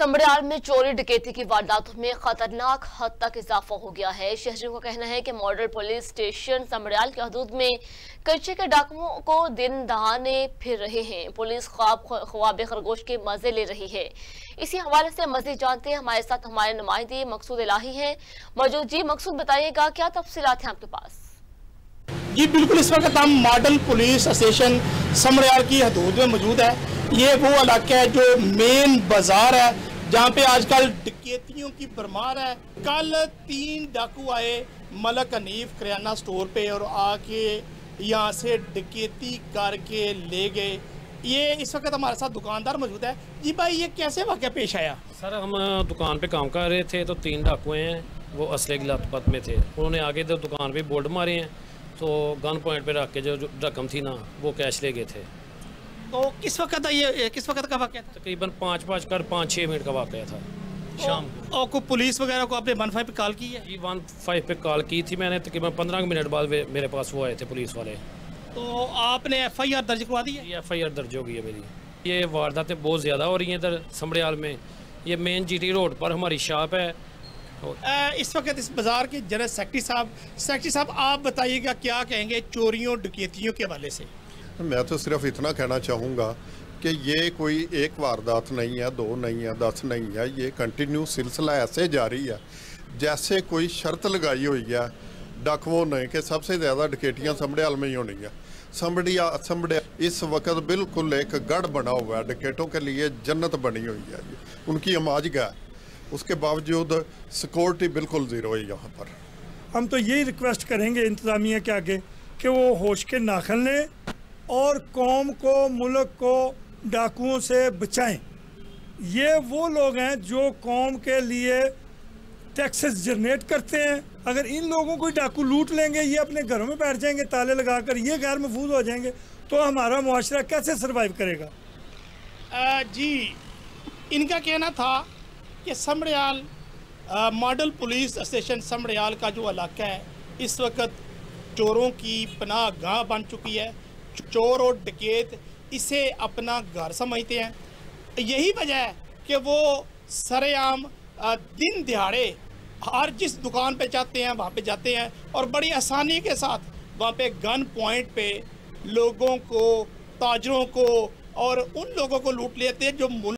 समड़ियाल में चोरी डकैती की वारदातों में खतरनाक हद तक इजाफा हो गया है। शहरियों का कहना है कि मॉडल पुलिस स्टेशन समड़ियाल की हदूद में कच्चे के डाकुओं को दिन दहाने फिर रहे हैं। पुलिस ख्वाब खरगोश के मजे ले रही है। इसी हवाले से मजीद जानते हैं, हमारे साथ हमारे नुमाइंदे मकसूद इलाही हैं मौजूद। जी मकसूद, बताइएगा क्या तफसीलात हैं आपके पास? जी बिल्कुल, इस वक्त हम मॉडल पुलिस स्टेशन समड़ियाल की हदूद में मौजूद है। ये वो इलाका है जो मेन बाजार है, जहाँ पे आजकल डकैतियों की भरमार है। कल 3 डाकू आए मलक हनीफ किराना स्टोर पे और आके यहाँ से डकैती करके ले गए। ये इस वक्त हमारे साथ दुकानदार मौजूद है। जी भाई, ये कैसे वाक़या पेश आया? सर, हम दुकान पे काम कर रहे थे तो 3 डाकू हैं, वो असले की लत में थे। उन्होंने आगे तो दुकान पे बोर्ड मारे हैं, तो गन पॉइंट पे रख के जो रकम थी ना वो कैश ले गए थे। तो किस वक्त का वाक़या था? तकरीबन 5:06 मिनट का वाक़या था शाम को। और को पुलिस वगैरह को आपने 15 पे कॉल की है? जी 15 पे कॉल की थी मैंने। तकरीबन 15 मिनट बाद मेरे पास वो आए थे पुलिस वाले। तो आपने FIR दर्ज करवा दी है? ये FIR दर्ज हो गई है मेरी। ये वारदातें बहुत ज़्यादा हो रही हैं इधर समड़ियाल में। ये मेन GT रोड पर हमारी शॉप है। इस वक्त इस बाज़ार के जनरल सेक्रेटरी साहब आप बताइएगा क्या कहेंगे चोरियों डकैतियों के हवाले से? मैं तो सिर्फ इतना कहना चाहूँगा कि ये कोई एक वारदात नहीं है, 2 नहीं है, 10 नहीं है। ये कंटिन्यू सिलसिला ऐसे जारी है जैसे कोई शर्त लगाई हुई है डाकुओं ने कि सबसे ज़्यादा डकैतियाँ समड़ियाल में ही होनी है। समड़ियाल इस वक्त बिल्कुल एक गढ़ बना हुआ है, डकैतों के लिए जन्नत बनी हुई है। उनकी अमाजगा है, उसके बावजूद सिक्योरिटी बिल्कुल ज़ीरो है यहाँ पर। हम तो यही रिक्वेस्ट करेंगे इंतज़ामिया के आगे कि वो होश के नाखन लें और कौम को, मुल्क को डाकुओं से बचाएं। ये वो लोग हैं जो कौम के लिए टैक्सेस जनरेट करते हैं। अगर इन लोगों को डाकू लूट लेंगे, ये अपने घरों में बैठ जाएंगे ताले लगाकर, ये गैर महफूज हो जाएंगे, तो हमारा मुआशरा कैसे सर्वाइव करेगा? जी, इनका कहना था कि Samadiyal model police station Samadiyal का जो इलाका है इस वक्त चोरों की पनाह गाह बन चुकी है। चोर और डकैत इसे अपना घर समझते हैं। यही वजह है कि वो सरेआम दिन दिहाड़े हर जिस दुकान पे जाते हैं वहाँ पे जाते हैं और बड़ी आसानी के साथ वहाँ पे गन पॉइंट पे लोगों को, ताजरों को और उन लोगों को लूट लेते हैं जो